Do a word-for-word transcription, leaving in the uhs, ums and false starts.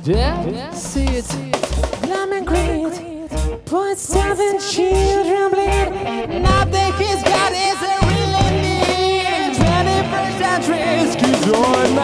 Yeah, see it. Glam and greed, put seven children bleed. Nothing he's got is a real need. twenty-first century schizoid.